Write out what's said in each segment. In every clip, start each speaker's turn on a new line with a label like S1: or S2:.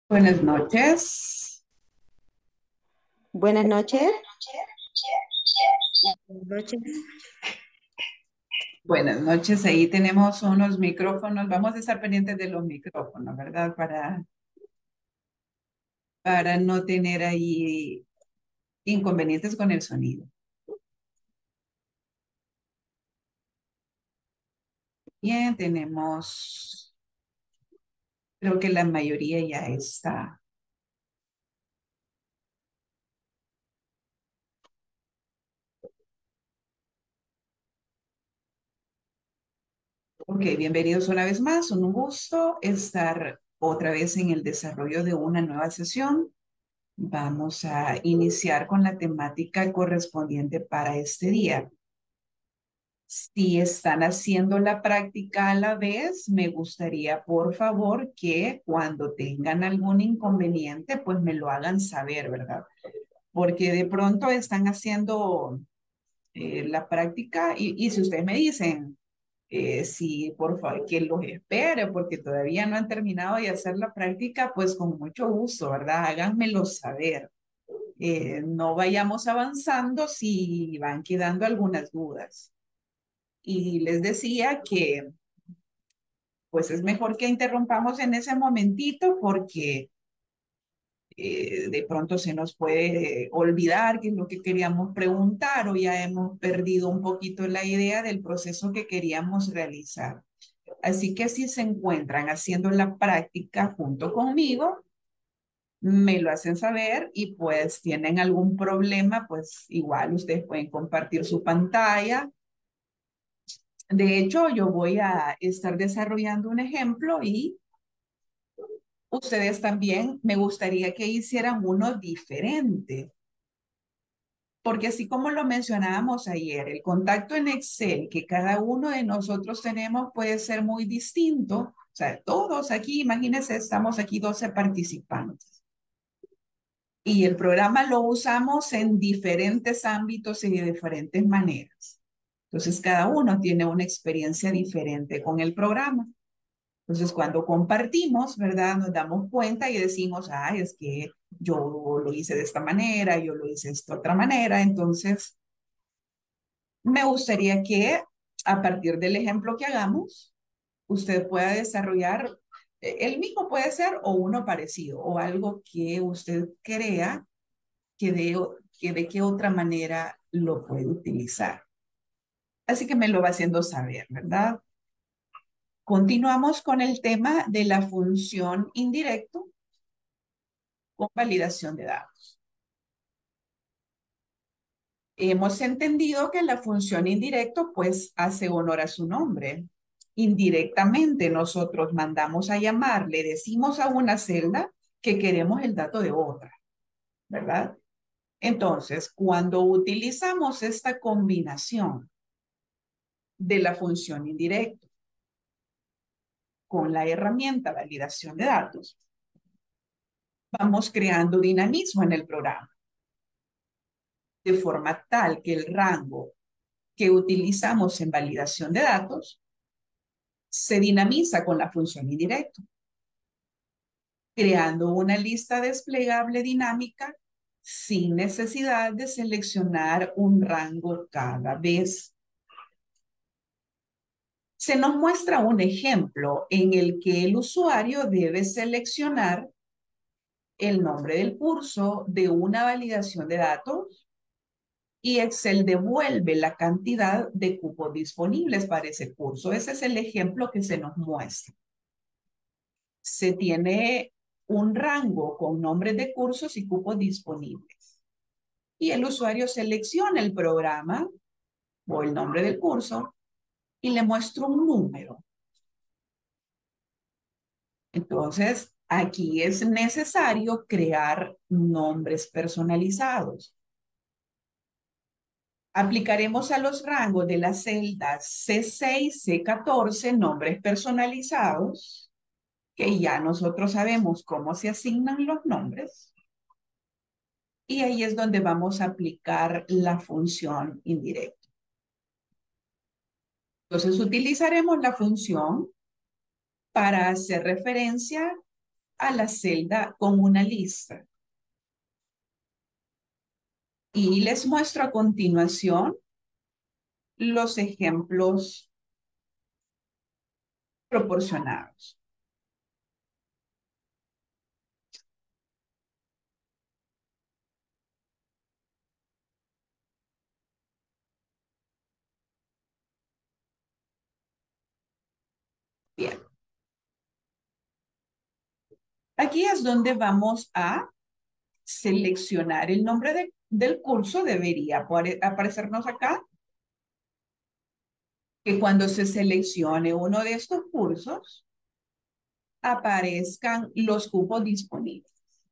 S1: Buenas noches.
S2: Buenas noches. Buenas noches.
S1: Buenas noches. Ahí tenemos unos micrófonos. Vamos a estar pendientes de los micrófonos, ¿verdad? Para no tener ahí inconvenientes con el sonido. Bien, creo que la mayoría ya está. Ok, bienvenidos una vez más. Un gusto estar otra vez en el desarrollo de una nueva sesión. Vamos a iniciar con la temática correspondiente para este día. Si están haciendo la práctica a la vez, me gustaría, por favor, que cuando tengan algún inconveniente, pues me lo hagan saber, ¿verdad? Porque de pronto están haciendo la práctica y si ustedes me dicen, sí, por favor, que los espere, porque todavía no han terminado de hacer la práctica, pues con mucho gusto, ¿verdad? Háganmelo saber. No vayamos avanzando si van quedando algunas dudas. Y les decía que pues es mejor que interrumpamos en ese momentito porque de pronto se nos puede olvidar qué es lo que queríamos preguntar o ya hemos perdido un poquito la idea del proceso que queríamos realizar. Así que si se encuentran haciendo la práctica junto conmigo, me lo hacen saber y pues tienen algún problema, pues igual ustedes pueden compartir su pantalla. De hecho, yo voy a estar desarrollando un ejemplo y ustedes también me gustaría que hicieran uno diferente, porque así como lo mencionábamos ayer, el contacto en Excel que cada uno de nosotros tenemos puede ser muy distinto. O sea, todos aquí, imagínense, estamos aquí 12 participantes y el programa lo usamos en diferentes ámbitos y de diferentes maneras. Entonces, cada uno tiene una experiencia diferente con el programa. Entonces, cuando compartimos, ¿verdad? Nos damos cuenta y decimos, ay, es que yo lo hice de esta manera, yo lo hice de esta otra manera. Entonces, me gustaría que a partir del ejemplo que hagamos, usted pueda desarrollar el mismo puede ser o uno parecido o algo que usted crea que de qué otra manera lo puede utilizar. Así que me lo va haciendo saber, ¿verdad? Continuamos con el tema de la función indirecto con validación de datos. Hemos entendido que la función indirecto pues hace honor a su nombre. Indirectamente nosotros mandamos a llamar, le decimos a una celda que queremos el dato de otra, ¿verdad? Entonces, cuando utilizamos esta combinación de la función indirecto con la herramienta validación de datos, vamos creando dinamismo en el programa, de forma tal que el rango que utilizamos en validación de datos se dinamiza con la función indirecto, creando una lista desplegable dinámica sin necesidad de seleccionar un rango cada vez. Se nos muestra un ejemplo en el que el usuario debe seleccionar el nombre del curso de una validación de datos y Excel devuelve la cantidad de cupos disponibles para ese curso. Ese es el ejemplo que se nos muestra. Se tiene un rango con nombres de cursos y cupos disponibles. Y el usuario selecciona el programa o el nombre del curso y le muestra un número. Entonces, aquí es necesario crear nombres personalizados. Aplicaremos a los rangos de las celdas C6, C14 nombres personalizados, que ya nosotros sabemos cómo se asignan los nombres. Y ahí es donde vamos a aplicar la función indirecta. Entonces, utilizaremos la función para hacer referencia a la celda con una lista. Y les muestro a continuación los ejemplos proporcionados. Bien, aquí es donde vamos a seleccionar el nombre del curso. Debería aparecernos acá que cuando se seleccione uno de estos cursos, aparezcan los cupos disponibles.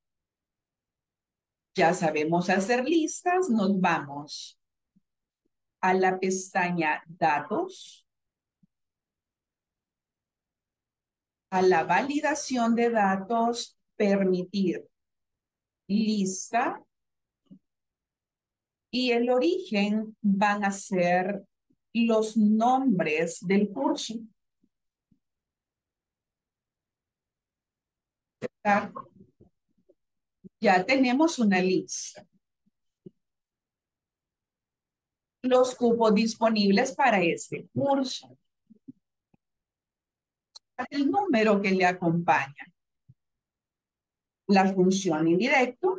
S1: Ya sabemos hacer listas, nos vamos a la pestaña Datos, a la validación de datos, permitir lista, y el origen van a ser los nombres del curso. ¿Está? Ya tenemos una lista. Los cupos disponibles para este curso. El número que le acompaña. La función indirecto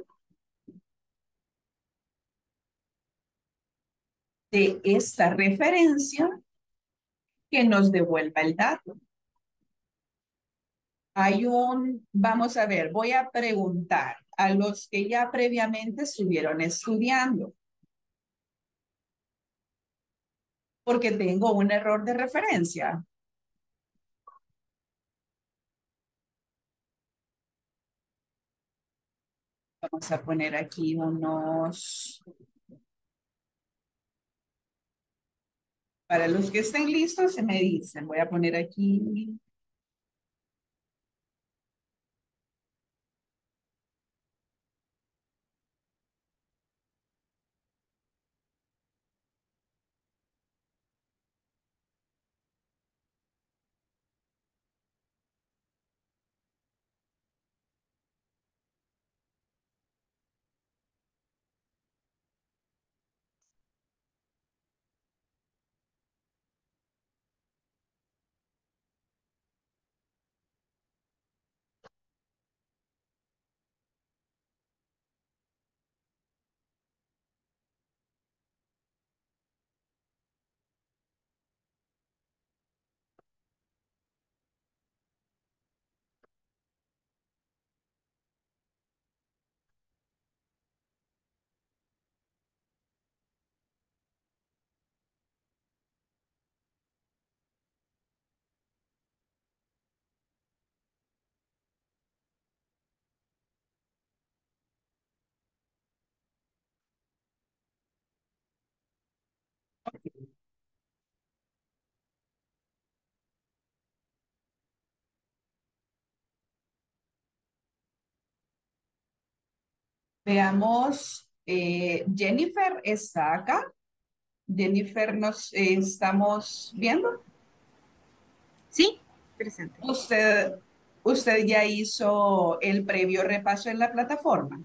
S1: de esta referencia que nos devuelva el dato. Vamos a ver, voy a preguntar a los que ya previamente estuvieron estudiando, porque tengo un error de referencia. Vamos a poner aquí para los que estén listos, se me dicen, voy a poner aquí. Veamos, Jennifer está acá. Jennifer, nos estamos viendo.
S3: Sí, presente.
S1: Usted ya hizo el previo repaso en la plataforma.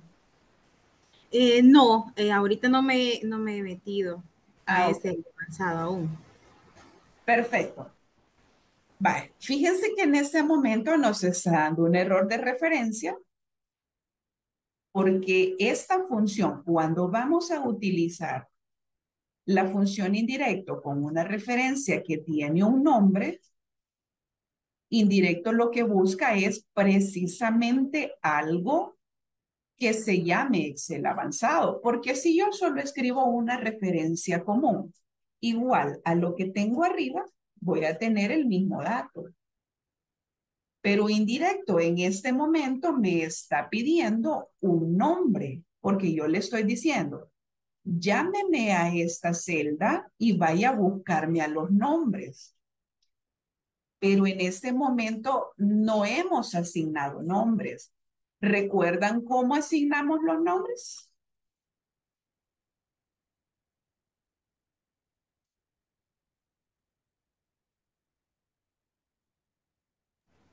S3: No, ahorita no me he metido a
S1: Ok,
S3: ese avanzado aún.
S1: perfecto. Vale, fíjense que en este momento nos está dando un error de referencia porque esta función, cuando vamos a utilizar la función indirecto con una referencia que tiene un nombre, indirecto lo que busca es precisamente algo que se llame Excel avanzado, porque si yo solo escribo una referencia común igual a lo que tengo arriba, voy a tener el mismo dato. Pero indirecto en este momento me está pidiendo un nombre, porque yo le estoy diciendo, llámeme a esta celda y vaya a buscarme a los nombres. Pero en este momento no hemos asignado nombres. ¿Recuerdan cómo asignamos los nombres?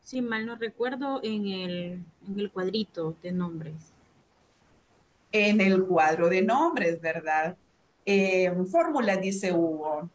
S3: Si mal no recuerdo, en el cuadrito de nombres.
S1: En el cuadro de nombres, ¿verdad? Fórmula, dice Hugo.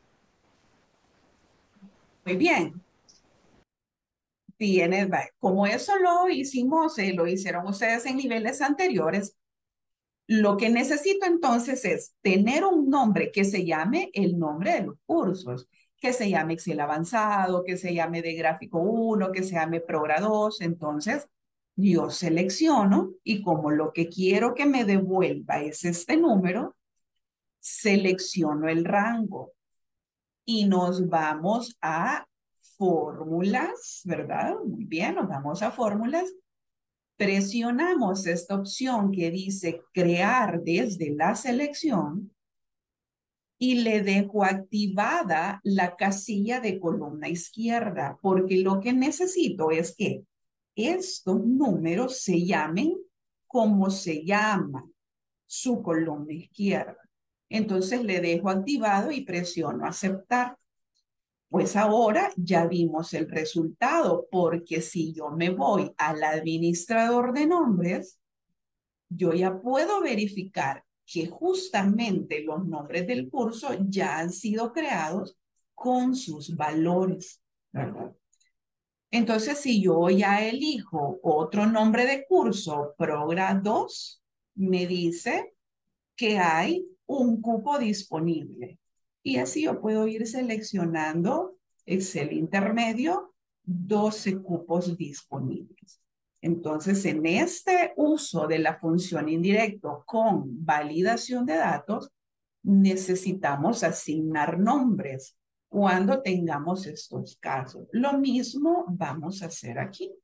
S1: Muy bien. Tienes, como eso lo hicimos, lo hicieron ustedes en niveles anteriores, lo que necesito entonces es tener un nombre que se llame el nombre de los cursos, que se llame Excel avanzado, que se llame de gráfico 1, que se llame Progra 2. Entonces, yo selecciono y como lo que quiero que me devuelva es este número, selecciono el rango y nos vamos a fórmulas, ¿verdad? Muy bien, nos vamos a fórmulas. Presionamos esta opción que dice crear desde la selección y le dejo activada la casilla de columna izquierda, porque lo que necesito es que estos números se llamen como se llama su columna izquierda. Entonces le dejo activado y presiono aceptar. Pues ahora ya vimos el resultado, porque si yo me voy al administrador de nombres, yo ya puedo verificar que justamente los nombres del curso ya han sido creados con sus valores, ¿verdad? Entonces, si yo ya elijo otro nombre de curso, Progra 2, me dice que hay un cupo disponible. Y así yo puedo ir seleccionando Excel intermedio, 12 cupos disponibles. Entonces, en este uso de la función indirecto con validación de datos, necesitamos asignar nombres cuando tengamos estos casos. Lo mismo vamos a hacer aquí.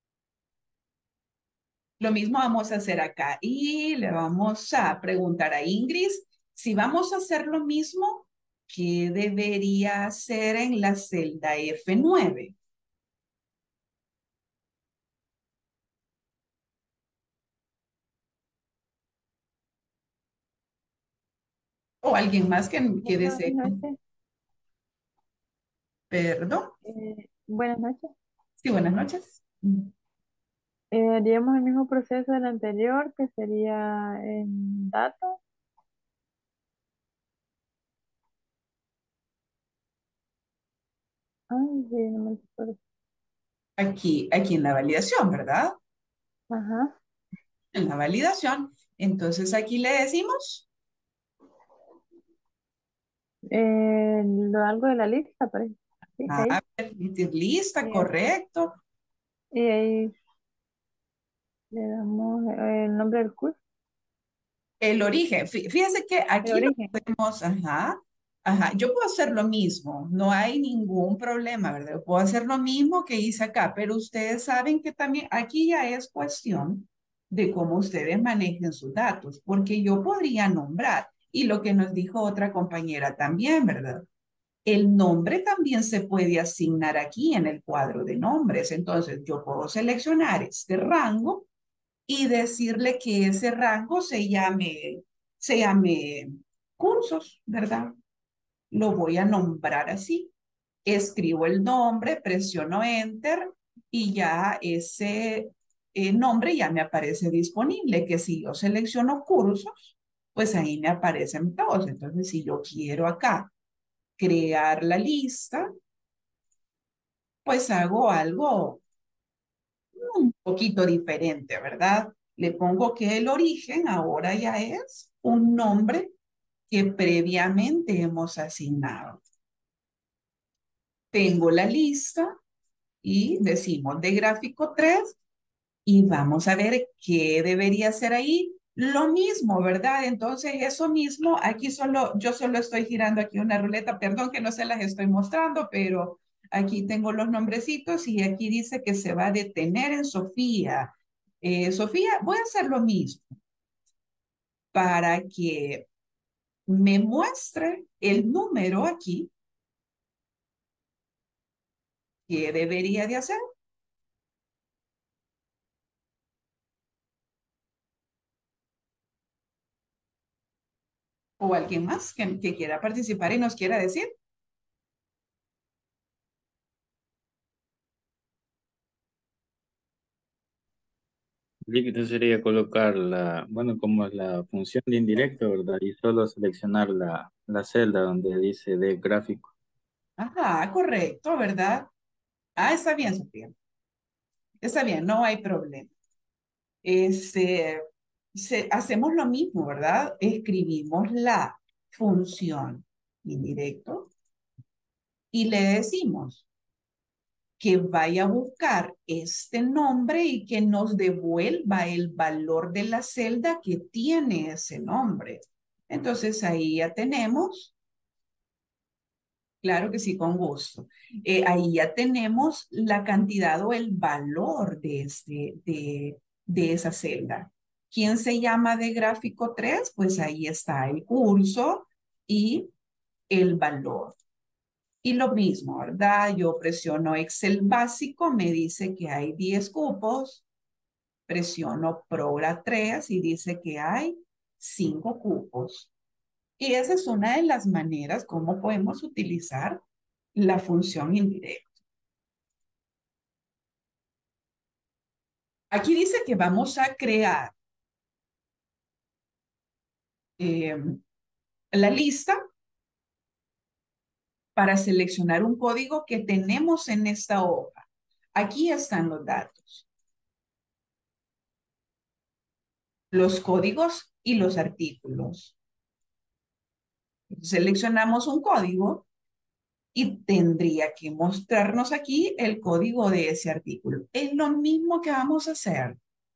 S1: Lo mismo vamos a hacer acá y le vamos a preguntar a Ingrid si vamos a hacer lo mismo, ¿qué debería hacer en la celda F9? O alguien más que
S2: Buenas
S1: desee.
S2: noches.
S1: Perdón.
S2: Buenas noches.
S1: Sí, buenas noches.
S2: Haríamos el mismo proceso del anterior, que sería en datos. Ay, sí, no me recuerdo.
S1: Aquí en la validación, ¿verdad?
S2: Ajá.
S1: En la validación. Entonces aquí le decimos,
S2: Algo de la lista, parece. Sí, ahí.
S1: permitir lista,
S2: Y,
S1: correcto.
S2: y ahí le damos el nombre del curso,
S1: El origen, fíjese que
S2: el
S1: aquí lo
S2: origen.
S1: podemos, yo puedo hacer lo mismo, no hay ningún problema, ¿verdad? Yo puedo hacer lo mismo que hice acá, pero ustedes saben que también aquí ya es cuestión de cómo ustedes manejen sus datos, porque yo podría nombrar, y lo que nos dijo otra compañera también, ¿verdad? El nombre también se puede asignar aquí en el cuadro de nombres, entonces yo puedo seleccionar este rango y decirle que ese rango se llame cursos, ¿verdad? Lo voy a nombrar así. Escribo el nombre, presiono enter y ya ese nombre ya me aparece disponible, que si yo selecciono cursos, pues ahí me aparecen todos. Entonces, si yo quiero acá crear la lista, pues hago algo un poquito diferente, ¿verdad? Le pongo que el origen ahora ya es un nombre que previamente hemos asignado. Tengo la lista y decimos de gráfico 3 y vamos a ver qué debería ser ahí. Lo mismo, ¿verdad? Entonces, eso mismo, aquí yo solo estoy girando aquí una ruleta, perdón que no se las estoy mostrando, pero aquí tengo los nombrecitos y aquí dice que se va a detener en Sofía. Sofía, voy a hacer lo mismo para que me muestre el número aquí que debería de hacer. O alguien más que quiera participar y nos quiera decir.
S4: Líquido sería colocar la, bueno, como es la función de indirecto, ¿verdad? Y solo seleccionar la celda donde dice de gráfico.
S1: Ajá, correcto, ¿verdad? Ah, está bien, Sofía. Está bien, no hay problema. Este, hacemos lo mismo, ¿verdad? Escribimos la función indirecto y le decimos que vaya a buscar este nombre y que nos devuelva el valor de la celda que tiene ese nombre. Entonces ahí ya tenemos, claro que sí, con gusto. Ahí ya tenemos la cantidad o el valor de esa celda. ¿Quién se llama de gráfico 3? Pues ahí está el curso y el valor. Y lo mismo, ¿verdad? Yo presiono Excel básico, me dice que hay 10 cupos, presiono Progra 3 y dice que hay 5 cupos. Y esa es una de las maneras como podemos utilizar la función indirecta. Aquí dice que vamos a crear eh, la lista para seleccionar un código que tenemos en esta hoja. Aquí están los datos, los códigos y los artículos. Seleccionamos un código y tendría que mostrarnos aquí el código de ese artículo. Es lo mismo que vamos a hacer.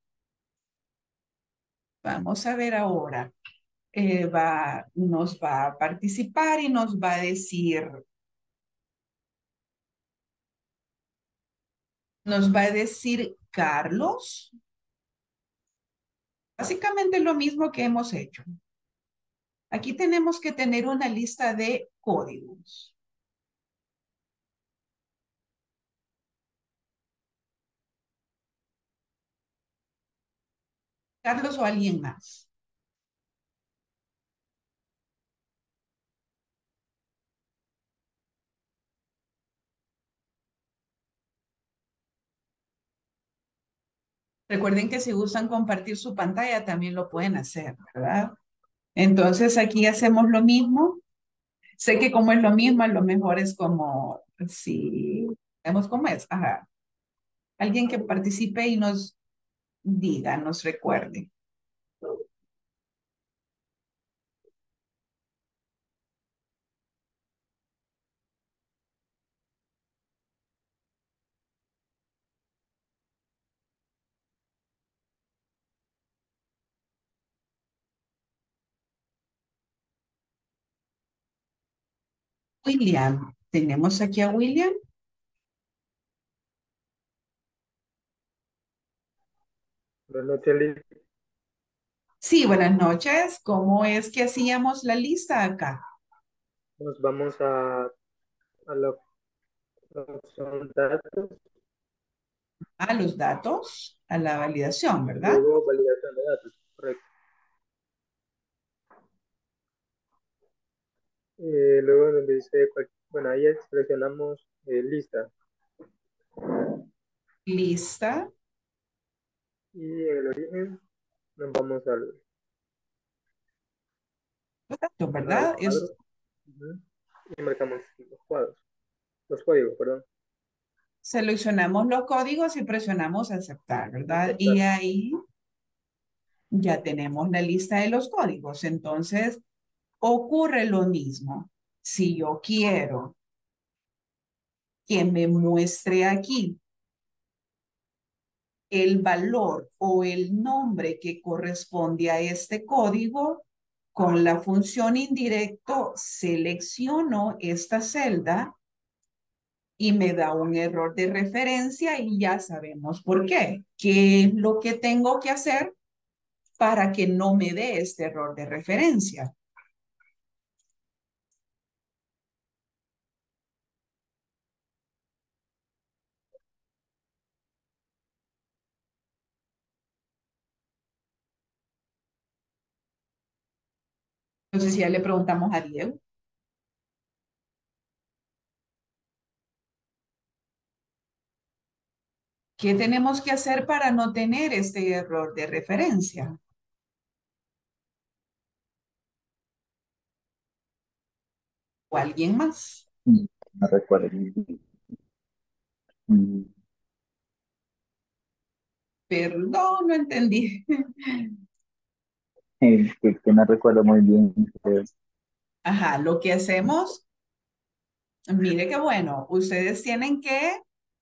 S1: Vamos a ver ahora. Nos va a participar y nos va a decir Carlos, básicamente lo mismo que hemos hecho. Aquí tenemos que tener una lista de códigos. Carlos o alguien más. Recuerden que si gustan compartir su pantalla, también lo pueden hacer, ¿verdad? Entonces aquí hacemos lo mismo. Sé que como es lo mismo, a lo mejor es como, si vemos cómo es. Ajá. Alguien que participe y nos diga, nos recuerde. William, tenemos aquí a William.
S5: Buenas noches, Liz.
S1: Sí, buenas noches. ¿Cómo es que hacíamos la lista acá?
S5: Nos vamos a la opción datos,
S1: A los datos, a la validación, ¿verdad?
S5: luego validación de datos, correcto. Luego donde dice, bueno, ahí seleccionamos lista
S1: Lista,
S5: y en el origen nos vamos
S1: los datos,
S5: al
S1: ¿verdad?
S5: cuadro. Ujú, y marcamos los códigos, perdón.
S1: Seleccionamos los códigos y presionamos aceptar, ¿verdad?
S5: Aceptar.
S1: Y ahí ya tenemos la lista de los códigos. Entonces, ocurre lo mismo. Si yo quiero que me muestre aquí el valor o el nombre que corresponde a este código, con la función indirecto selecciono esta celda y me da un error de referencia y ya sabemos por qué. ¿Qué es lo que tengo que hacer para que no me dé este error de referencia? Entonces ya le preguntamos a Diego. ¿Qué tenemos que hacer para no tener este error de referencia? ¿O alguien más?
S6: No recuerdo. Mm,
S1: Perdón, no entendí.
S6: que no recuerdo muy bien.
S1: Ajá, lo que hacemos, mire qué bueno, ustedes tienen que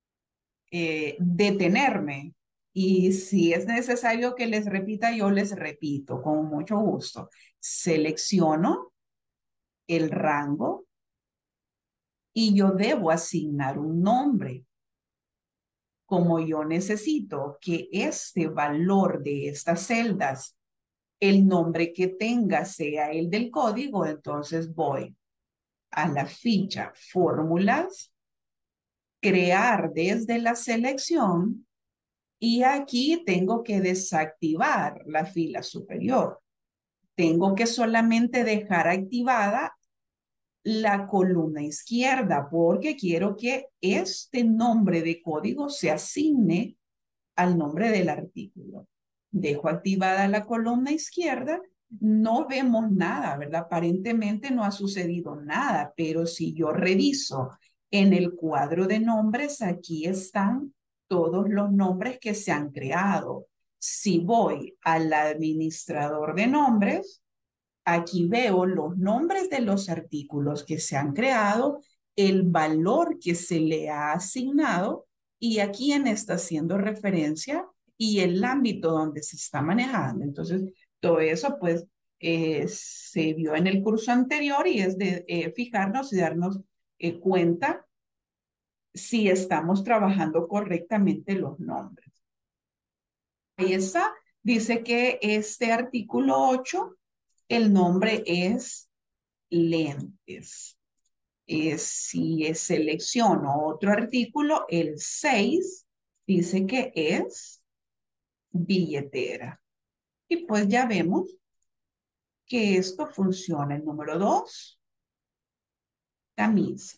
S1: detenerme y si es necesario que les repita, yo les repito con mucho gusto. Selecciono el rango y yo debo asignar un nombre. Como yo necesito que este valor de estas celdas, el nombre que tenga sea el del código, entonces voy a la ficha fórmulas, crear desde la selección y aquí tengo que desactivar la fila superior. Tengo que solamente dejar activada la columna izquierda porque quiero que este nombre de código se asigne al nombre del artículo. Dejo activada la columna izquierda, no vemos nada, ¿verdad? Aparentemente no ha sucedido nada, pero si yo reviso en el cuadro de nombres, aquí están todos los nombres que se han creado. Si voy al administrador de nombres, aquí veo los nombres de los artículos que se han creado, el valor que se le ha asignado y a quién está haciendo referencia y el ámbito donde se está manejando. Entonces, todo eso pues se vio en el curso anterior y es de fijarnos y darnos cuenta si estamos trabajando correctamente los nombres. Ahí está. Dice que este artículo 8 el nombre es lentes. Si selecciono otro artículo, el 6 dice que es billetera. Y pues ya vemos que esto funciona. El número 2, camisa.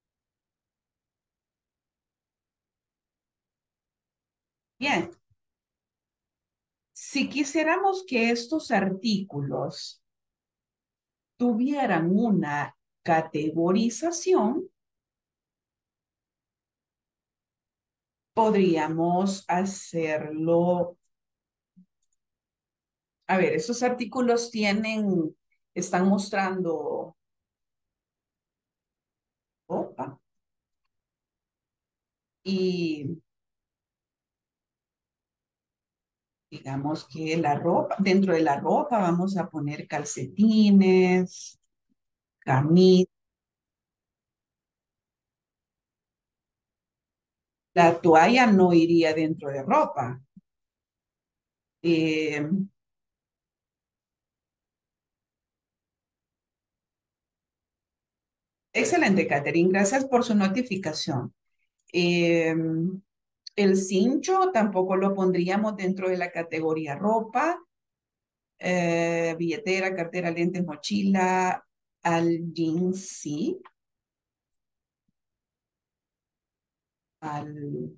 S1: Bien. Si quisiéramos que estos artículos tuvieran una categorización, podríamos hacerlo. A ver, esos artículos están mostrando ropa y digamos que la ropa, dentro de la ropa vamos a poner calcetines, camisa. La toalla no iría dentro de ropa. Eh, Excelente, Catherine. Gracias por su notificación. Eh, el cincho tampoco lo pondríamos dentro de la categoría ropa. Billetera, cartera, lentes, mochila, al jeans, sí. Al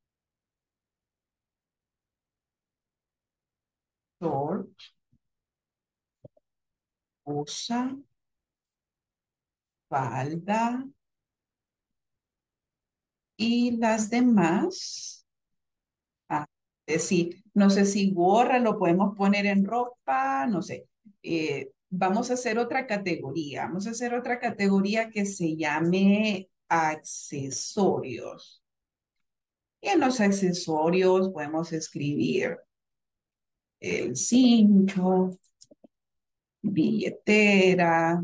S1: short, usa, falda. Y las demás, ah, sí, no sé si gorra lo podemos poner en ropa, no sé. Vamos a hacer otra categoría. Vamos a hacer otra categoría que se llame accesorios. Y en los accesorios podemos escribir el cincho, billetera,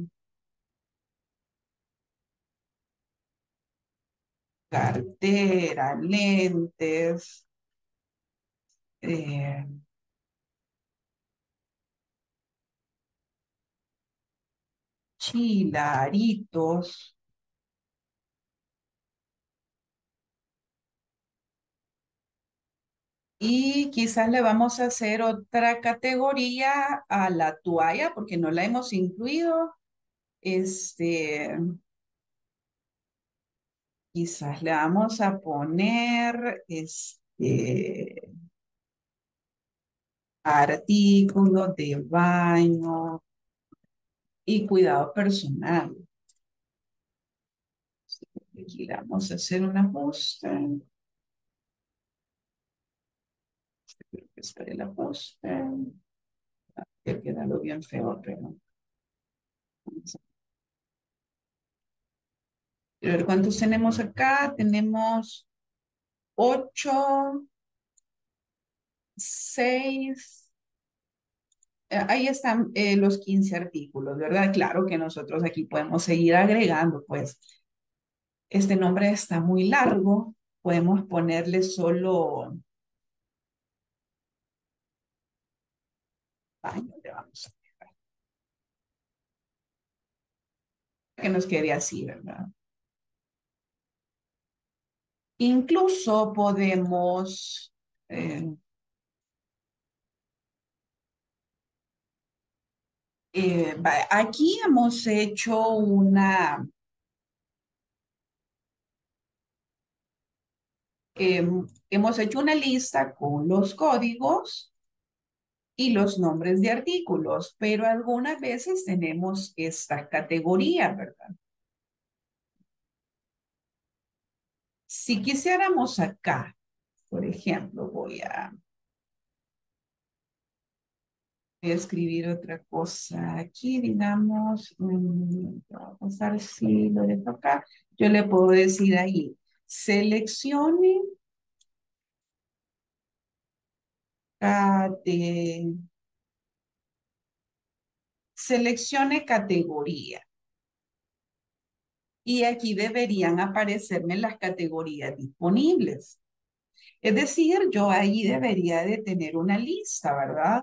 S1: cartera, lentes, eh, chila, aritos. Y quizás le vamos a hacer otra categoría a la toalla porque no la hemos incluido. Quizás le vamos a poner, artículos de baño y cuidado personal. Aquí le vamos a hacer un ajuste. Creo que está el ajuste. Que queda lo bien feo, pero... vamos a ver cuántos tenemos acá. Tenemos 8, 6. Ahí están los 15 artículos, ¿verdad? Claro que nosotros aquí podemos seguir agregando, pues. Este nombre está muy largo. Podemos ponerle solo baño, le vamos a dejar. Que nos quede así, ¿verdad? Incluso podemos aquí hemos hecho hemos hecho una lista con los códigos y los nombres de artículos, pero algunas veces tenemos esta categoría, ¿verdad? Si quisiéramos acá, por ejemplo, voy a escribir otra cosa aquí, digamos, vamos a ver si lo dejo acá. Yo le puedo decir ahí, seleccione cate- seleccione categoría. Y aquí deberían aparecerme las categorías disponibles. Es decir, yo ahí debería de tener una lista, ¿verdad?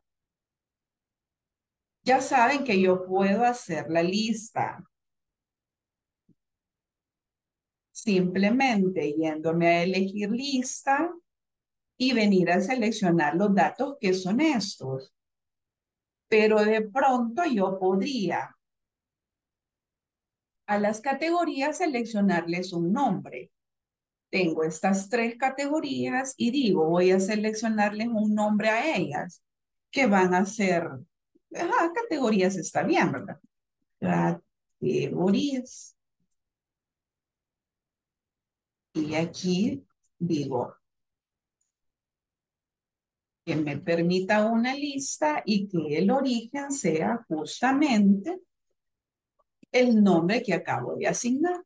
S1: Ya saben que yo puedo hacer la lista simplemente yéndome a elegir lista y venir a seleccionar los datos que son estos. Pero de pronto yo podría a las categorías seleccionarles un nombre. Tengo estas 3 categorías y digo, voy a seleccionarles un nombre a ellas, que van a ser, categorías está bien, ¿verdad? Categorías. Y aquí digo, que me permita una lista y que el origen sea justamente el nombre que acabo de asignar.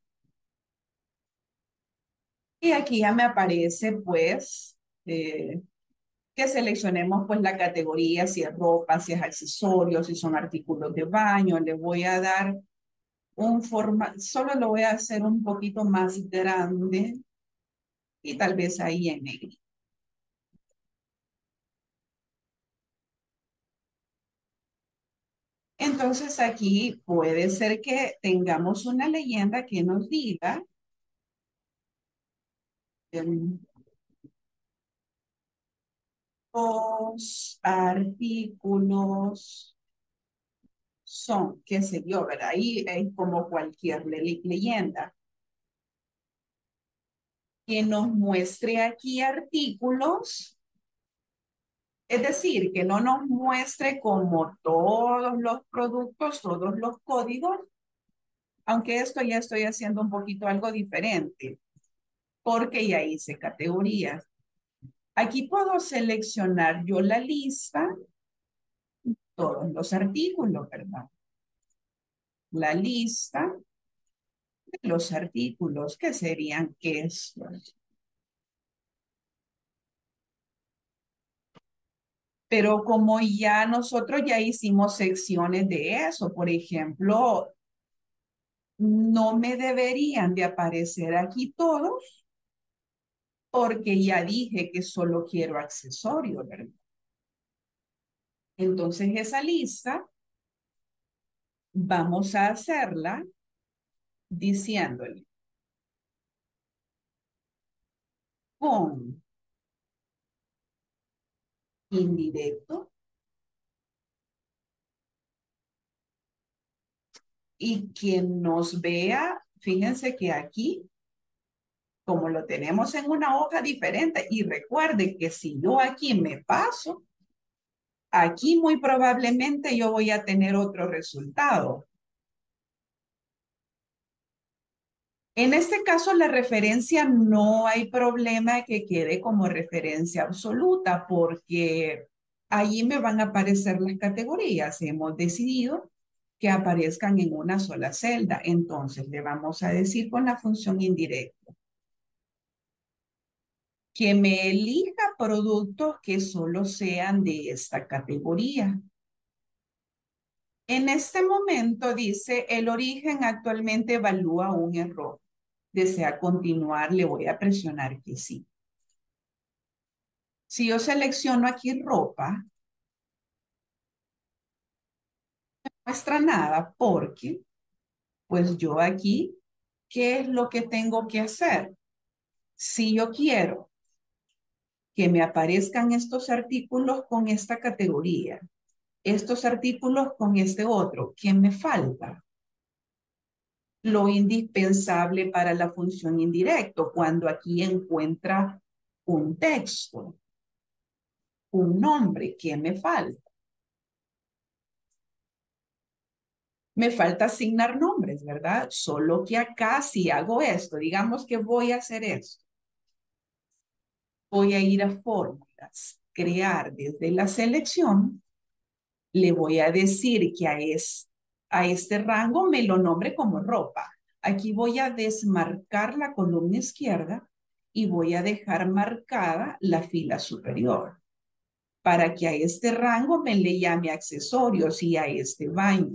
S1: Y aquí ya me aparece, pues, que seleccionemos, pues, la categoría, si es ropa, si es accesorios, si son artículos de baño. Le voy a dar un formato, solo lo voy a hacer un poquito más grande y tal vez ahí en negro. Entonces aquí puede ser que tengamos una leyenda que nos diga los artículos son, qué sé yo, ¿verdad? Ahí es como cualquier leyenda. Que nos muestre aquí artículos, es decir, que no nos muestre como todos los productos, todos los códigos, aunque esto ya estoy haciendo un poquito algo diferente, porque ya hice categorías. Aquí puedo seleccionar yo la lista, todos los artículos, ¿verdad? La lista de los artículos que serían estos. Pero como ya nosotros ya hicimos secciones de eso, por ejemplo, no me deberían de aparecer aquí todos porque ya dije que solo quiero accesorios, ¿verdad? Entonces esa lista vamos a hacerla diciéndole con indirecto y quien nos vea, fíjense que aquí Como lo tenemos en una hoja diferente, y recuerden que si yo aquí me paso, aquí muy probablemente yo voy a tener otro resultado. En este caso, la referencia no hay problema que quede como referencia absoluta porque allí me van a aparecer las categorías. Hemos decidido que aparezcan en una sola celda. Entonces, le vamos a decir con la función indirecta que me elija productos que solo sean de esta categoría. En este momento dice, el origen actualmente evalúa un error. Desea continuar, le voy a presionar que sí. Si yo selecciono aquí ropa, no muestra nada porque, pues yo aquí, ¿qué es lo que tengo que hacer? Si yo quiero que me aparezcan estos artículos con esta categoría, estos artículos con este otro, ¿qué me falta? Lo indispensable para la función indirecto, cuando aquí encuentra un texto, un nombre, ¿qué me falta? Me falta asignar nombres, ¿verdad? Solo que acá si hago esto, digamos que voy a hacer esto. Voy a ir a fórmulas, crear desde la selección. Le voy a decir que a este rango me lo nombre como ropa. Aquí voy a desmarcar la columna izquierda y voy a dejar marcada la fila superior para que a este rango me le llame accesorios y a este baño.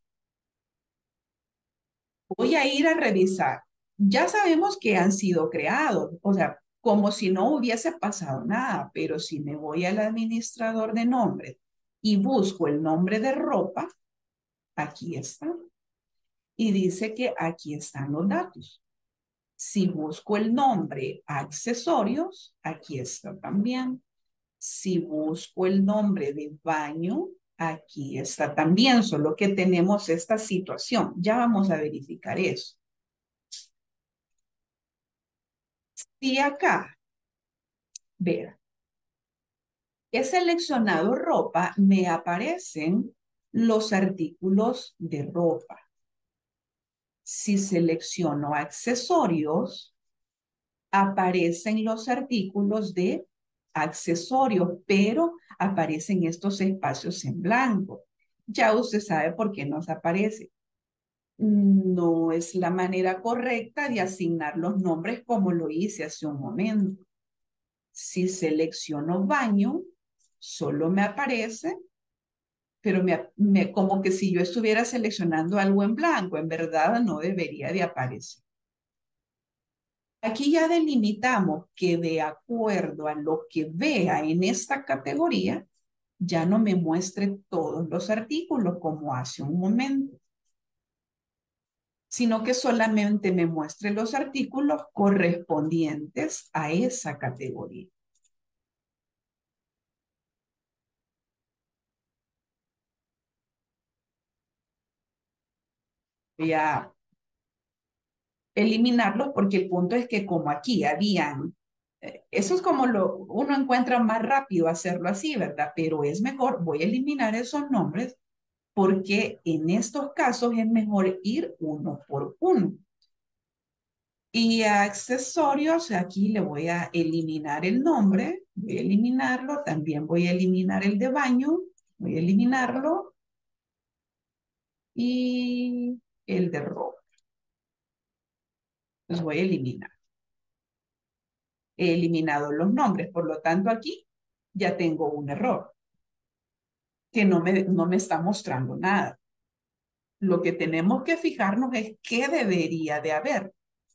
S1: Voy a ir a revisar. Ya sabemos que han sido creados, o sea, como si no hubiese pasado nada, pero si me voy al administrador de nombres y busco el nombre de ropa, aquí está. Y dice que aquí están los datos. Si busco el nombre accesorios, aquí está también. Si busco el nombre de baño, aquí está también, solo que tenemos esta situación. Ya vamos a verificar eso. Si acá, vean, he seleccionado ropa, me aparecen los artículos de ropa. Si selecciono accesorios, aparecen los artículos de accesorios, pero aparecen estos espacios en blanco. Ya usted sabe por qué nos aparece. No es la manera correcta de asignar los nombres como lo hice hace un momento. Si selecciono baño, solo me aparece, pero como que si yo estuviera seleccionando algo en blanco, en verdad no debería de aparecer. Aquí ya delimitamos que de acuerdo a lo que vea en esta categoría, ya no me muestre todos los artículos como hace un momento, sino que solamente me muestre los artículos correspondientes a esa categoría. Voy a eliminarlos porque el punto es que como aquí habían, eso es como uno encuentra más rápido hacerlo así, ¿verdad? Pero es mejor, voy a eliminar esos nombres porque en estos casos es mejor ir uno por uno. Y a accesorios, aquí le voy a eliminar el nombre, voy a eliminarlo, también voy a eliminar el de baño, voy a eliminarlo, y el de ropa. Los voy a eliminar. He eliminado los nombres, por lo tanto aquí ya tengo un error, que no me está mostrando nada. Lo que tenemos que fijarnos es qué debería de haber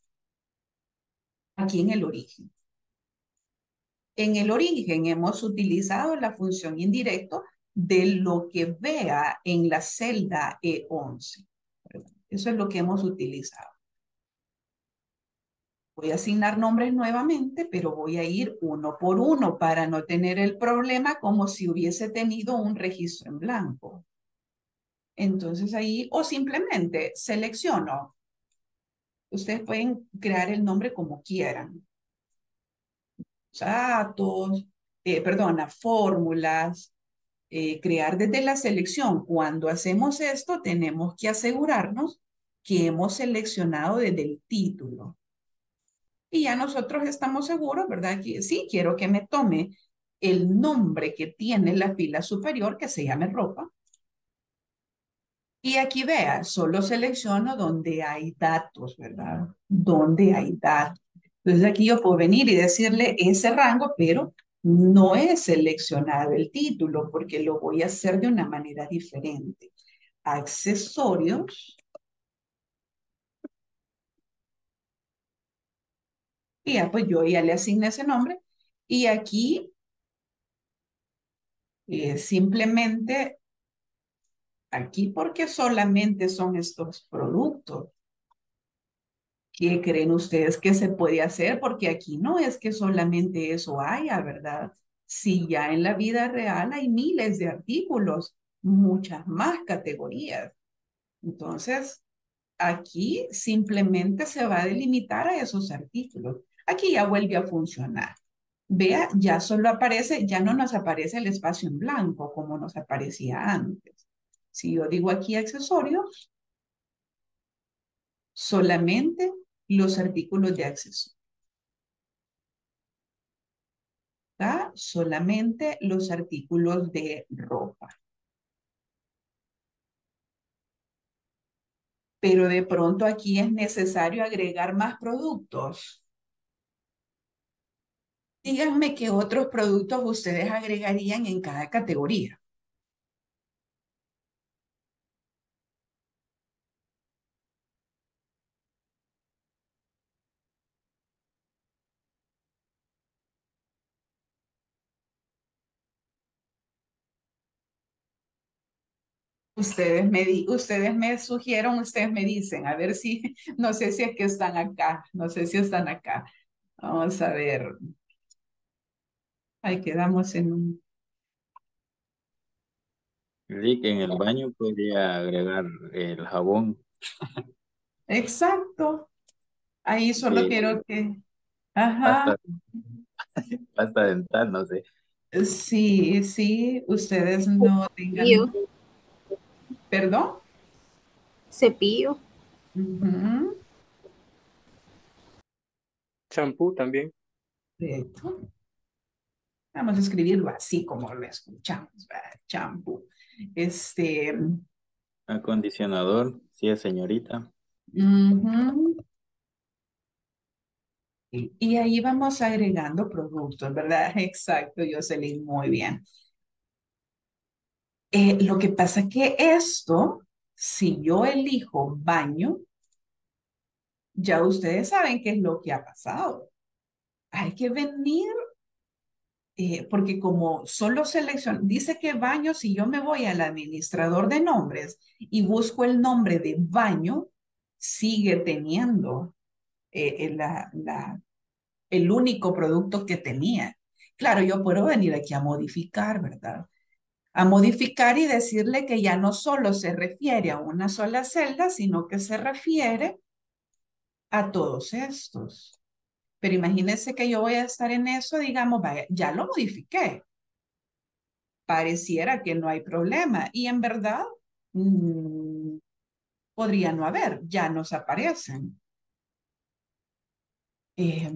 S1: aquí en el origen. En el origen hemos utilizado la función indirecto de lo que vea en la celda E11. Eso es lo que hemos utilizado. Voy a asignar nombres nuevamente, pero voy a ir uno por uno para no tener el problema como si hubiese tenido un registro en blanco. Entonces ahí, o simplemente selecciono Ustedes pueden crear el nombre como quieran. Datos, perdona, fórmulas, crear desde la selección. Cuando hacemos esto, tenemos que asegurarnos que hemos seleccionado desde el título. Y ya nosotros estamos seguros, ¿verdad? Que sí, quiero que me tome el nombre que tiene la fila superior, que se llame ropa. Y aquí vea, solo selecciono donde hay datos, ¿verdad? Donde hay datos. Entonces aquí yo puedo venir y decirle ese rango, pero no he seleccionado el título porque lo voy a hacer de una manera diferente. Accesorios. Y ya, pues yo ya le asigné ese nombre. Y aquí simplemente, aquí porque solamente son estos productos. ¿Qué creen ustedes que se puede hacer? Porque aquí no es que solamente eso haya, ¿verdad? Si ya en la vida real hay miles de artículos, muchas más categorías. Entonces, aquí simplemente se va a delimitar a esos artículos. Aquí ya vuelve a funcionar. Vea, ya solo aparece, ya no nos aparece el espacio en blanco como nos aparecía antes. Si yo digo aquí accesorios, solamente los artículos de acceso. ¿Está? Solamente los artículos de ropa. Pero de pronto aquí es necesario agregar más productos. Díganme qué otros productos ustedes agregarían en cada categoría. Ustedes me sugieron, ustedes me dicen, a ver si, no sé si es que están acá, no sé si están acá. Vamos a ver. Ahí quedamos en un...
S4: Rick, en el baño podría agregar el jabón
S1: Exacto. Ahí solo
S4: de
S1: quiero que... Ajá.
S4: pasta, pasta dental, no sé.
S1: Sí, sí, ustedes no
S3: Cepillo.
S1: tengan... ¿Perdón?
S3: Cepillo.
S1: Ujú.
S5: Champú también.
S1: Perfecto. Vamos a escribirlo así como lo escuchamos, ¿verdad? Champú. Este,
S4: Acondicionador, sí es señorita.
S1: ujú. Y ahí vamos agregando productos, ¿verdad? Exacto, Jocelyn, muy bien. Lo que pasa es que esto, si yo elijo baño, ya ustedes saben qué es lo que ha pasado. Hay que venir, porque como solo selección, dice que baño, si yo me voy al administrador de nombres y busco el nombre de baño, sigue teniendo el único producto que tenía. Claro, yo puedo venir aquí a modificar, ¿verdad? A modificar y decirle que ya no solo se refiere a una sola celda, sino que se refiere a todos estos. Pero imagínense que yo voy a estar en eso, digamos, vaya, ya lo modifiqué. Pareciera que no hay problema. Y en verdad, mmm, podría no haber, ya nos aparecen. Eh,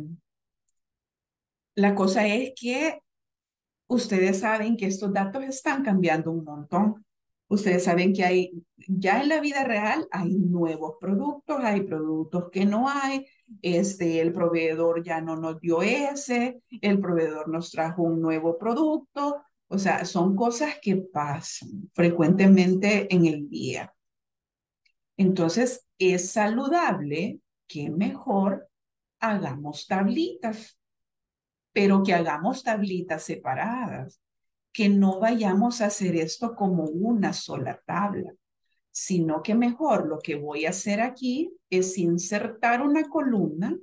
S1: la cosa es que ustedes saben que estos datos están cambiando un montón. Ustedes saben que ya en la vida real hay nuevos productos, hay productos que no hay. El proveedor ya no nos dio ese, el proveedor nos trajo un nuevo producto. O sea, son cosas que pasan frecuentemente en el día. Entonces, es saludable que mejor hagamos tablitas, pero que hagamos tablitas separadas, que no vayamos a hacer esto como una sola tabla, sino que mejor lo que voy a hacer aquí es insertar una columna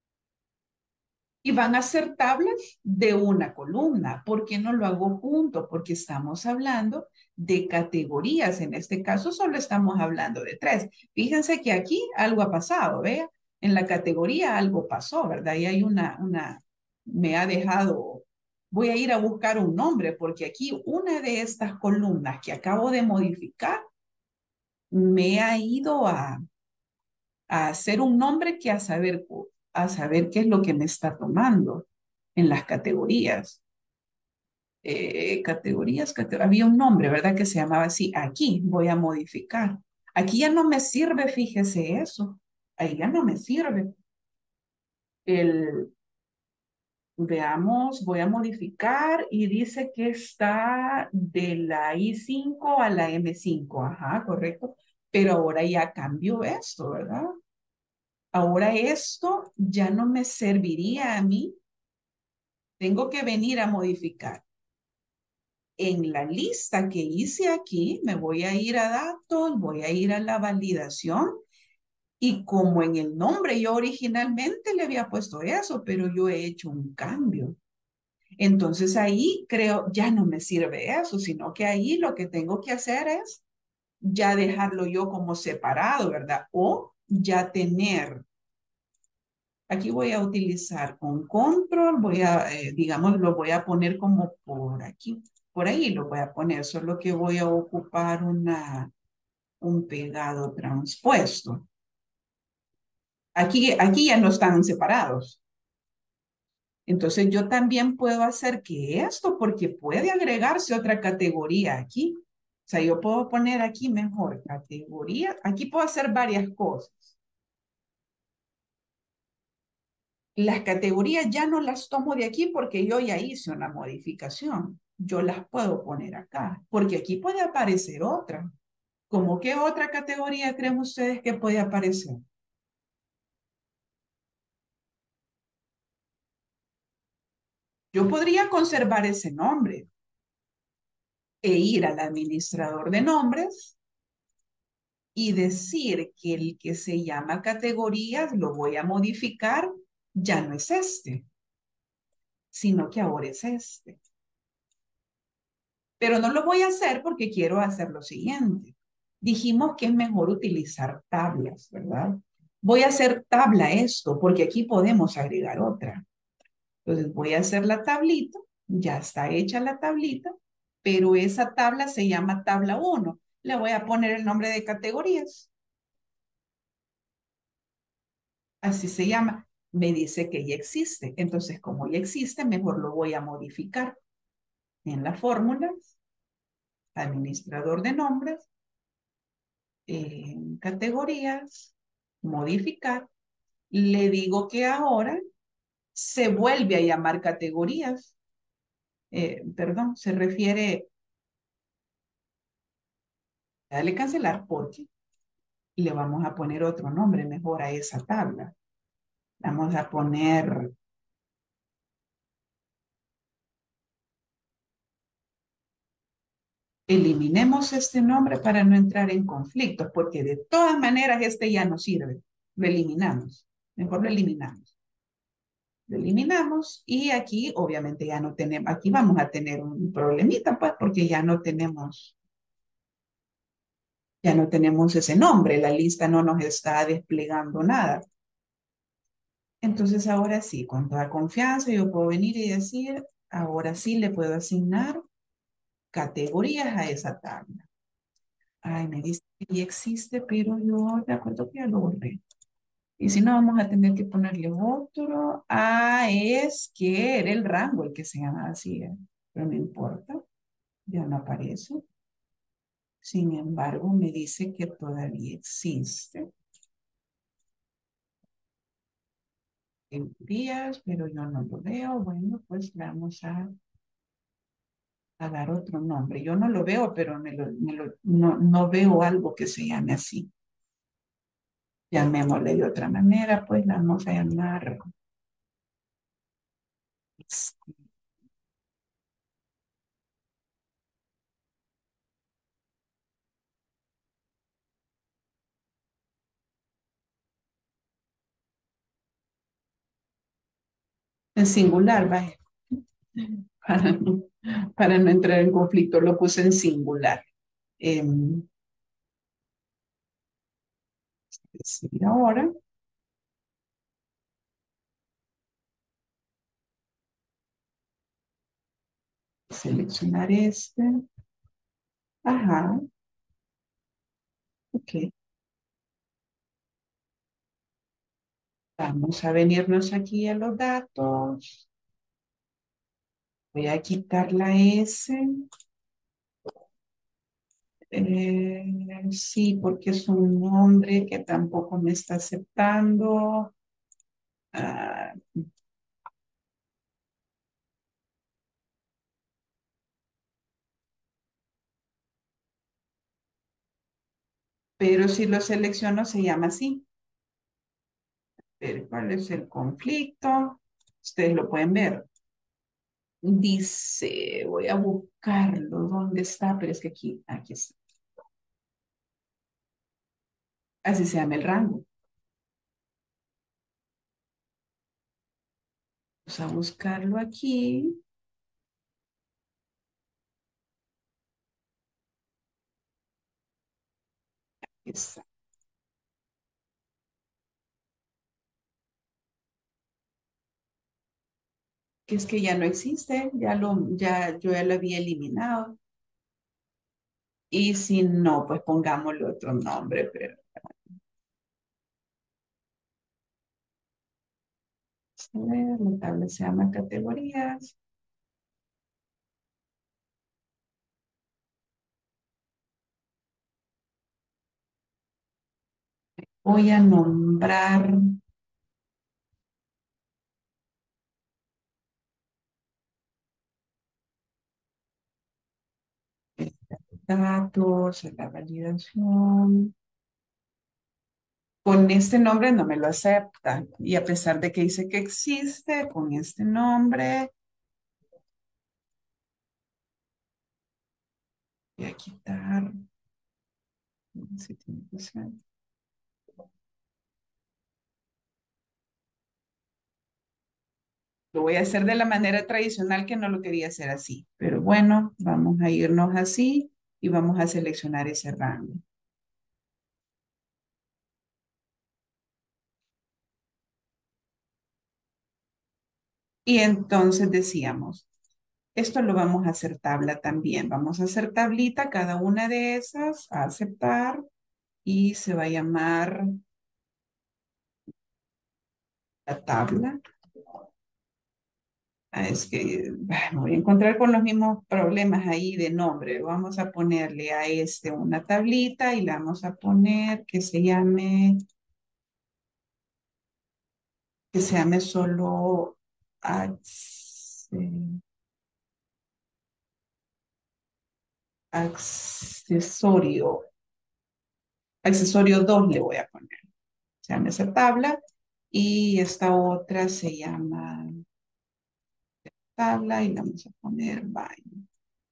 S1: y van a ser tablas de una columna. ¿Por qué no lo hago junto? Porque estamos hablando de categorías. En este caso solo estamos hablando de tres. Fíjense que aquí algo ha pasado, ¿vea? En la categoría algo pasó, ¿verdad? Y hay me ha dejado, voy a ir a buscar un nombre porque aquí una de estas columnas que acabo de modificar me ha ido a hacer un nombre que a saber qué es lo que me está tomando en las categorías. Había un nombre, ¿verdad? Que se llamaba así. Aquí voy a modificar. Aquí ya no me sirve, fíjese eso. Ahí ya no me sirve. El, Veamos, voy a modificar y dice que está de la I5 a la M5. Ajá, correcto. Pero ahora ya cambió esto, ¿verdad? Ahora esto ya no me serviría a mí. Tengo que venir a modificar. En la lista que hice aquí, me voy a ir a datos, voy a ir a la validación y como en el nombre yo originalmente le había puesto eso, pero yo he hecho un cambio. Entonces ahí creo, ya no me sirve eso, sino que ahí lo que tengo que hacer es ya dejarlo yo como separado, ¿verdad? O ya tener, aquí voy a utilizar con control, digamos, lo voy a poner como por aquí, por ahí lo voy a poner, solo que voy a ocupar un pegado transpuesto. Aquí ya no están separados. Entonces yo también puedo hacer que esto, porque puede agregarse otra categoría aquí. O sea, yo puedo poner aquí mejor categoría. Aquí puedo hacer varias cosas. Las categorías ya no las tomo de aquí porque yo ya hice una modificación. Yo las puedo poner acá, porque aquí puede aparecer otra. ¿Cómo qué otra categoría creen ustedes que puede aparecer? Yo podría conservar ese nombre e ir al administrador de nombres y decir que el que se llama categorías lo voy a modificar, ya no es este, sino que ahora es este. Pero no lo voy a hacer porque quiero hacer lo siguiente. Dijimos que es mejor utilizar tablas, ¿verdad? Voy a hacer tabla esto porque aquí podemos agregar otra. Entonces voy a hacer la tablita, ya está hecha la tablita, pero esa tabla se llama tabla 1. Le voy a poner el nombre de categorías. Así se llama. Me dice que ya existe. Entonces, como ya existe, mejor lo voy a modificar en las fórmulas, administrador de nombres, en categorías, modificar. Le digo que ahora se vuelve a llamar categorías. Perdón, se refiere, dale cancelar porque le vamos a poner otro nombre mejor a esa tabla. Vamos a poner, eliminemos este nombre para no entrar en conflictos, porque de todas maneras este ya no sirve. Lo eliminamos. Mejor lo eliminamos. Lo eliminamos y aquí obviamente ya no tenemos, aquí vamos a tener un problemita, pues, porque ya no tenemos ese nombre. La lista no nos está desplegando nada. Entonces ahora sí, con toda confianza yo puedo venir y decir, ahora sí le puedo asignar categorías a esa tabla. Ay, me dice que ya existe, pero yo de acuerdo que ya lo borré. Y si no, vamos a tener que ponerle otro. Ah, es que era el rango el que se llama así, pero no importa, ya no aparece. Sin embargo, me dice que todavía existe. En días, pero yo no lo veo. Bueno, pues vamos a dar otro nombre. Yo no lo veo, pero no veo algo que se llame así. Llamémosle de otra manera, pues la vamos a llamar en singular, vaya. Para no, para no entrar en conflicto, lo puse en singular. Em, decir ahora, seleccionar este. Ajá, ok. Vamos a venirnos aquí a los datos. Voy a quitar la S. Sí, porque es un nombre que tampoco me está aceptando. Ah, pero si lo selecciono se llama así. Pero ¿cuál es el conflicto? Ustedes lo pueden ver. Dice, voy a buscarlo. ¿Dónde está? Pero es que aquí está. Así se llama el rango. Vamos a buscarlo aquí. Aquí está. Que es que ya no existe, yo ya lo había eliminado. Y si no, pues pongámosle otro nombre, pero a ver, la tabla se llama categorías. Voy a nombrar datos, la validación. Con este nombre no me lo acepta. Y a pesar de que dice que existe, con este nombre, voy a quitar. Si tiene que ser. Lo voy a hacer de la manera tradicional que no lo quería hacer así. Pero bueno, vamos a irnos así y vamos a seleccionar ese rango. Y entonces decíamos, esto lo vamos a hacer tabla también. Vamos a hacer tablita cada una de esas, a aceptar, y se va a llamar la tabla. Es que me voy a encontrar con los mismos problemas ahí de nombre. Vamos a ponerle a este una tablita y le vamos a poner que se llame solo accesorio. Accesorio 2 le voy a poner. Se llama esa tabla. Y esta otra se llama tabla y le vamos a poner baño.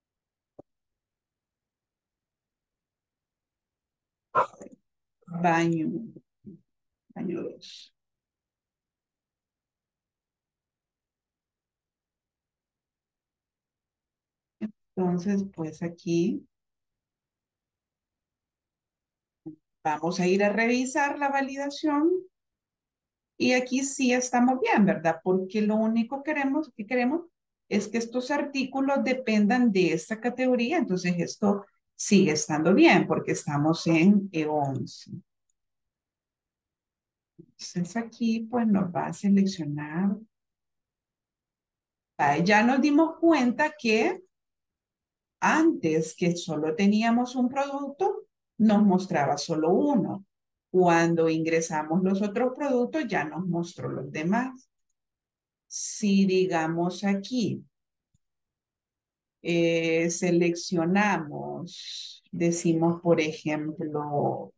S1: Baño. Baño 2. Entonces, pues aquí vamos a ir a revisar la validación. Y aquí sí estamos bien, ¿verdad? Porque lo único que queremos es que estos artículos dependan de esta categoría. Entonces esto sigue estando bien porque estamos en E11. Entonces aquí pues nos va a seleccionar. Ya nos dimos cuenta que antes que solo teníamos un producto, nos mostraba solo uno. Cuando ingresamos los otros productos, ya nos mostró los demás. Si digamos aquí, seleccionamos, decimos, por ejemplo,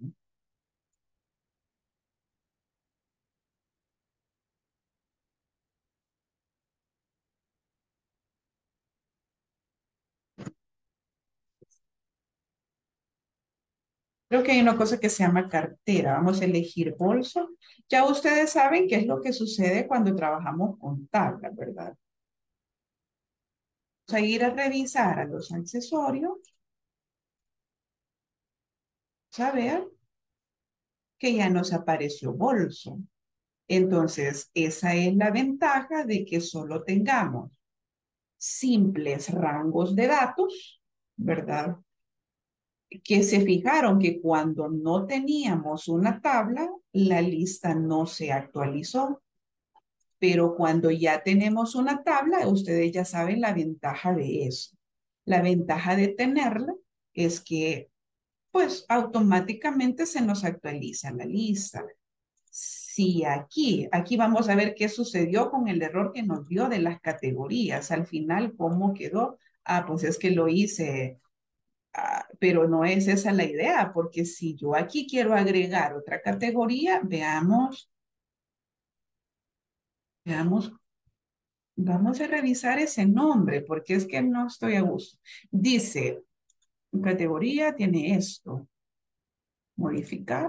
S1: creo que hay una cosa que se llama cartera. Vamos a elegir bolso. Ya ustedes saben qué es lo que sucede cuando trabajamos con tablas, ¿verdad? Vamos a ir a revisar a los accesorios. Vamos a ver que ya nos apareció bolso. Entonces, esa es la ventaja de que solo tengamos simples rangos de datos, ¿verdad? Que se fijaron que cuando no teníamos una tabla, la lista no se actualizó. Pero cuando ya tenemos una tabla, ustedes ya saben la ventaja de eso. La ventaja de tenerla es que, pues, automáticamente se nos actualiza la lista. Si aquí vamos a ver qué sucedió con el error que nos dio de las categorías. Al final, ¿cómo quedó? Ah, pues es que lo hice, pero no es esa la idea, porque si yo aquí quiero agregar otra categoría, veamos, vamos a revisar ese nombre, porque es que no estoy a gusto. Dice, categoría tiene esto, modificar,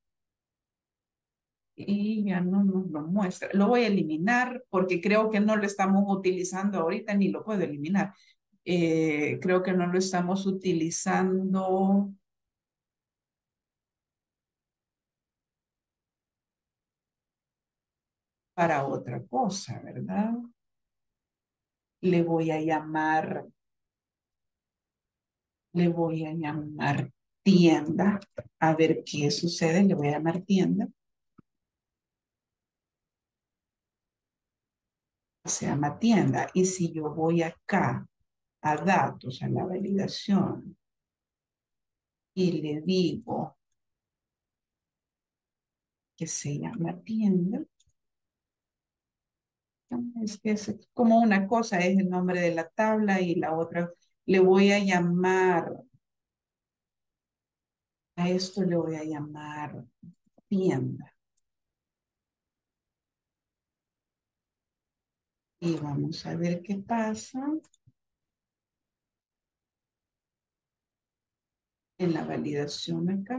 S1: y ya no nos lo muestra. Lo voy a eliminar porque creo que no lo estamos utilizando ahorita, ni lo puedo eliminar. Creo que no lo estamos utilizando para otra cosa, ¿verdad? Le voy a llamar tienda, a ver qué sucede. Le voy a llamar tienda. Se llama tienda. Y si yo voy acá a datos, a la validación, y le digo que se llama tienda, es que es como una cosa es el nombre de la tabla y la otra le voy a llamar, a esto le voy a llamar tienda. Y vamos a ver qué pasa en la validación acá.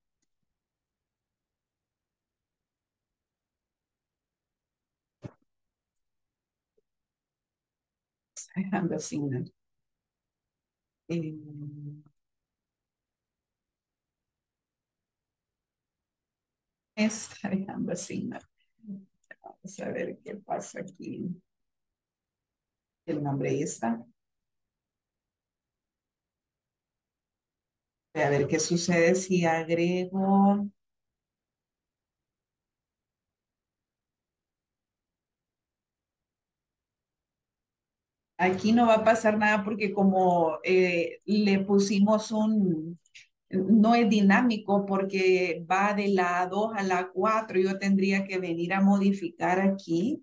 S1: Está dejando asignar. Está dejando asignar. Vamos a ver qué pasa aquí. El nombre está. Voy a ver qué sucede si agrego. Aquí no va a pasar nada porque como le pusimos no es dinámico porque va de la 2 a la 4, yo tendría que venir a modificar aquí.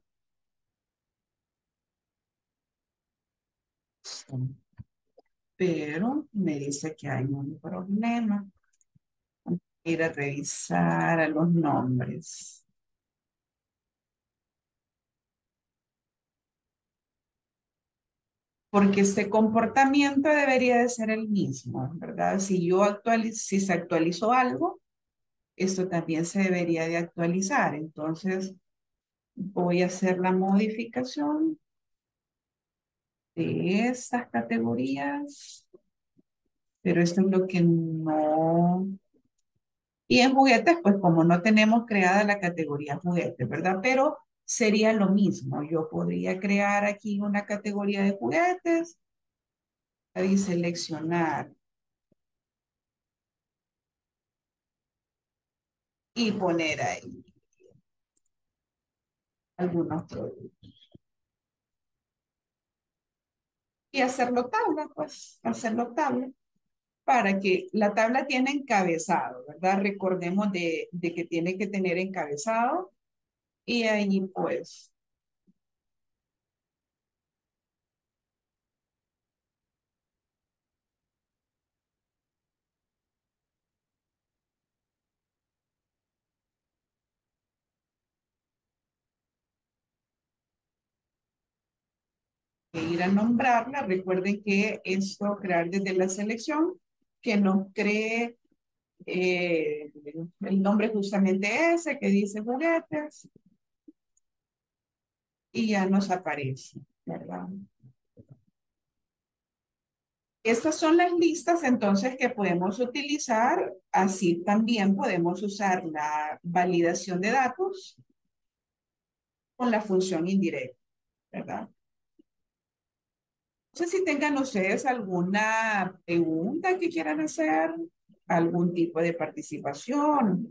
S1: Pero me dice que hay un problema. Vamos a ir a revisar a los nombres. Porque este comportamiento debería de ser el mismo, ¿verdad? Si se actualizó algo, esto también se debería de actualizar. Entonces, voy a hacer la modificación de estas categorías. Pero esto es lo que no. Y en juguetes, pues como no tenemos creada la categoría juguetes, ¿verdad? Pero sería lo mismo. Yo podría crear aquí una categoría de juguetes y seleccionar y poner ahí algunos productos. Y hacerlo tabla, pues, hacerlo tabla. Para que la tabla tiene encabezado, ¿verdad? Recordemos de que tiene que tener encabezado. Y ahí, pues, ir a nombrarla. Recuerden que esto, crear desde la selección, que nos cree el nombre justamente ese que dice juguetes y ya nos aparece, ¿verdad? Estas son las listas entonces que podemos utilizar. Así también podemos usar la validación de datos con la función indirecta, ¿verdad? sé si tengan ustedes alguna pregunta que quieran hacer, algún tipo de participación,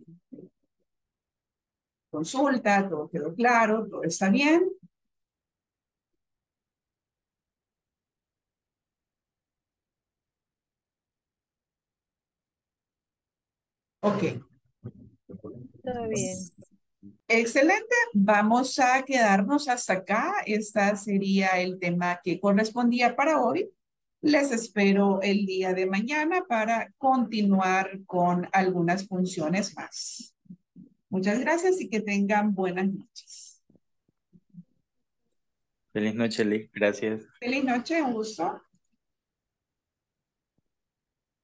S1: consulta, todo quedó claro, todo está bien. Ok,
S2: Todo bien.
S1: excelente. Vamos a quedarnos hasta acá. Este sería el tema que correspondía para hoy. Les espero el día de mañana para continuar con algunas funciones más. Muchas gracias y que tengan buenas noches.
S4: Feliz noche, Liz. Gracias.
S1: Feliz noche, un gusto.